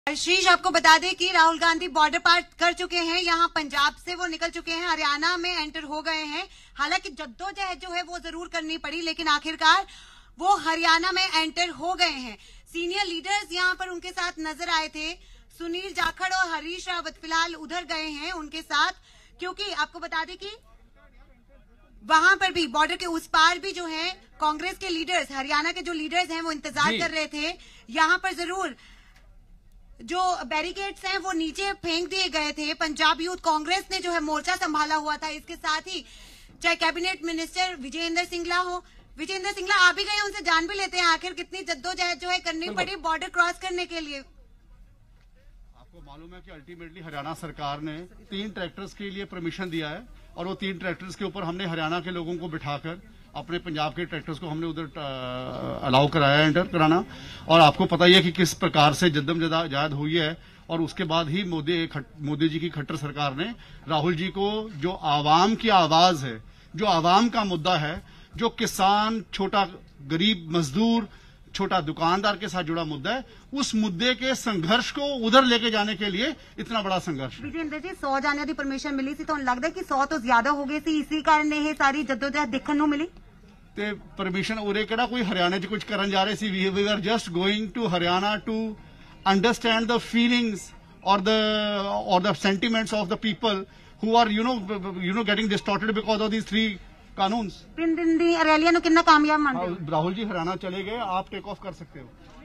आशीष, आपको बता दें कि राहुल गांधी बॉर्डर पार कर चुके हैं। यहाँ पंजाब से वो निकल चुके हैं, हरियाणा में एंटर हो गए हैं। हालांकि जद्दोजहद जो है वो जरूर करनी पड़ी, लेकिन आखिरकार वो हरियाणा में एंटर हो गए हैं। सीनियर लीडर्स यहाँ पर उनके साथ नजर आए थे। सुनील जाखड़ और हरीश रावत फिलहाल उधर गए हैं उनके साथ, क्योंकि आपको बता दें कि वहां पर भी बॉर्डर के उस पार भी जो है कांग्रेस के लीडर्स, हरियाणा के जो लीडर्स हैं वो इंतजार कर रहे थे। यहाँ पर जरूर जो बैरिकेड्स हैं वो नीचे फेंक दिए गए थे। पंजाब यूथ कांग्रेस ने जो है मोर्चा संभाला हुआ था। इसके साथ ही चाहे कैबिनेट मिनिस्टर विजेंद्र सिंगला हो, विजेंद्र सिंगला आ भी गए, उनसे जान भी लेते हैं आखिर कितनी जद्दोजहद जो है करनी पड़ी बॉर्डर क्रॉस करने के लिए। आपको मालूम है कि अल्टीमेटली हरियाणा सरकार ने 3 ट्रैक्टर्स के लिए परमिशन दिया है और वो 3 ट्रैक्टर्स के ऊपर हमने हरियाणा के लोगों को बिठाकर अपने पंजाब के ट्रैक्टर्स को हमने उधर अलाउ कराया, एंटर कराना। और आपको पता ही है कि किस प्रकार से जद्दोजहद हुई है। और उसके बाद ही मोदी जी की खट्टर सरकार ने राहुल जी को, जो आवाम की आवाज है, जो आवाम का मुद्दा है, जो किसान, छोटा गरीब मजदूर, छोटा दुकानदार के साथ जुड़ा मुद्दा है, उस मुद्दे के संघर्ष को उधर लेके जाने के लिए इतना बड़ा संघर्ष। विजेंद्र जी, 100 जाने की परमिशन मिली थी, तो लगता है कि 100 तो ज्यादा हो गई थी, इसी कारण ये सारी जद्दोजहद देखने को मिली। ते परमिशन उरे केड़ा कोई हरियाणा च कुछ करन जा रहे सी। We are just going to Haryana to understand the feelings और the sentiments of the people who are you know getting distorted because of these 3 कानून। 3 दिन दी रैलियां ਨੂੰ कितना कामयाब मानते हो? राहुल जी हरियाणा चले गए, आप टेक ऑफ कर सकते हो।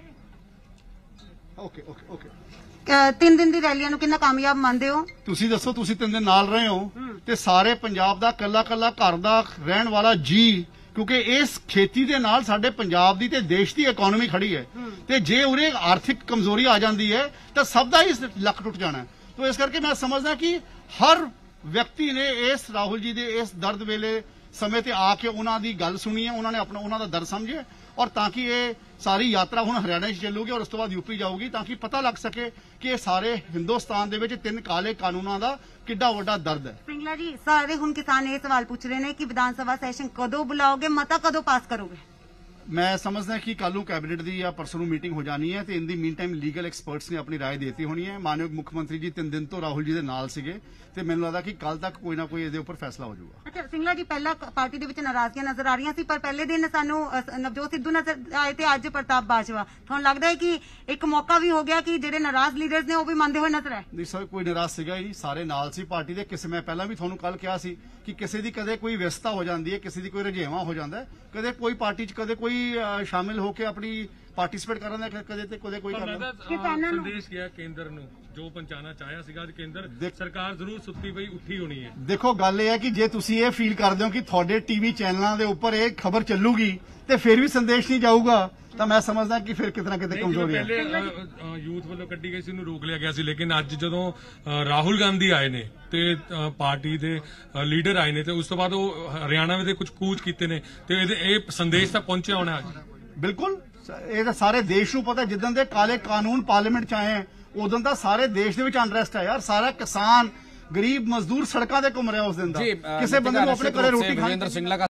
ओके ओके ओके 3 दिन ਦੀ ਰੈਲੀਆਂ ਨੂੰ ਕਿੰਨਾ ਕਾਮਯਾਬ ਮੰਨਦੇ ਹੋ? ਤੁਸੀਂ ਦੱਸੋ, ਤੁਸੀਂ 3 ਦਿਨ ਨਾਲ ਰਹੇ ਹੋ ਤੇ ਸਾਰੇ ਪੰਜਾਬ ਦਾ ਕੱਲਾ ਕੱਲਾ ਘਰ ਦਾ ਰਹਿਣ ਵਾਲਾ ਜੀ, ਕਿਉਂਕਿ ਇਸ ਖੇਤੀ ਦੇ ਨਾਲ ਸਾਡੇ ਪੰਜਾਬ ਦੀ ਤੇ ਦੇਸ਼ ਦੀ ਇਕਨੋਮੀ ਖੜੀ ਹੈ, ਤੇ ਜੇ ਉਰੇ ਆਰਥਿਕ ਕਮਜ਼ੋਰੀ ਆ ਜਾਂਦੀ ਹੈ ਤਾਂ ਸਭ ਦਾ ਹੀ ਲੱਕ ਟੁੱਟ ਜਾਣਾ ਹੈ। तो इस करके मैं समझदा कि हर व्यक्ति ने इस राहुल जी दे इस दर्द वेले समय ते आके उन्हां दी गल सुनी है, उन्होंने अपना उन्हां दा दर्द समझे, और ताकि ये सारी यात्रा हुण हरियाणा च चलूगी और उस तो बाद यूपी जाऊगी, ताकि पता लग सके कि ये सारे हिंदुस्तान दे विच 3 काले कानूनां दा किड्डा वड्डा दर्द है। सिंगला जी, सारे हुण किसान ये सवाल पूछ रहे हैं कि विधान सभा सैशन कदों बुलाओगे, मता कदों पास करोगे? मैं समझदा कि कल कैबिनेट की या परसों मीटिंग हो जानी है, तो in the meantime legal experts ने अपनी राय देती होनी है। मानयोग मुख्यमंत्री जी 3 दिन तो राहुल जी दे नाल सीगे, ते मैनूं लगदा कि कल तक कोई ना कोई इहदे उपर फैसला हो जाऊगा। अच्छा सिंगला जी, पहला पार्टी दे विच नाराजगियां नजर आ रही सी, पर पहले दिन सानू नवजोत सिद्धू नजर आए थे, अज प्रताप बाजवा। तुहानूं लगदा है कि एक मौका भी हो गया कि जिहड़े नाराज लीडर्स ने वो भी मानते हुए नजर आए? नहीं सर, कोई नाराज सीगा ही, सारे नाल सी पार्टी दे। किसी मैं पहला भी तुहानूं कल कहा सी कि किसी दी कदे कोई व्यस्तता हो जाती है, किसी दी कोई रजेवा हो जाता है, कदे कोई पार्टी च कदे कोई शामिल होके अपनी पार्टिसिपेट करन दा कदे ते कदे कोई करना। संदेश गया केंद्र ਨੂੰ जो पहुंचाना चाहया ਸੀਗਾ ਅੱਜ केंद्र सरकार जरूर सुत्ती पई उठी होनी है। देखो गल ये है कि जे तुसी ये फील करदे हो कि ਤੁਹਾਡੇ टीवी चैनलों के उपर ये खबर चलूगी ते फिर भी संदेश नहीं जाऊगा, तो मैं समझदा कि फिर कितना कितने कमजोरी है। पहले यूथ वालों कड्डी गई सी, ਉਹਨੂੰ रोक लिया गया सी, लेकिन ਅੱਜ ਜਦੋਂ ਰਾਹੁਲ ਗਾਂਧੀ ਆਏ ਨੇ ਤੇ ਪਾਰਟੀ ਦੇ ਲੀਡਰ ਆਏ ਨੇ ਤੇ ਉਸ ਤੋਂ ਬਾਅਦ ਉਹ ਹਰਿਆਣਾ ਦੇ ਕੁਝ ਕੂਚ ਕੀਤੇ ਨੇ, ਤੇ ਇਹ ਸੰਦੇਸ਼ ਤਾਂ ਪਹੁੰਚਿਆ ਹੋਣਾ ਅੱਜ। बिल्कुल, ਇਹ ਤਾਂ ਸਾਰੇ ਦੇਸ਼ ਨੂੰ ਪਤਾ, ਜਿੱਦਣ ਦੇ ਕਾਲੇ ਕਾਨੂੰਨ ਪਾਰਲੀਮੈਂਟ ਚ ਆਏ ਉਦੋਂ ਦਾ ਸਾਰੇ ਦੇਸ਼ ਦੇ ਵਿੱਚ ਅਨਰੈਸਟ ਹੈ ਯਾਰ। ਸਾਰਾ ਕਿਸਾਨ, ਗਰੀਬ ਮਜ਼ਦੂਰ ਸੜਕਾਂ ਤੇ ਘੁੰਮ ਰਿਹਾ ਉਸ ਦਿਨ ਦਾ, ਕਿਸੇ ਬੰਦੇ ਨੂੰ ਆਪਣੇ ਘਰੇ ਰੋਟੀ ਖਾਣੀ।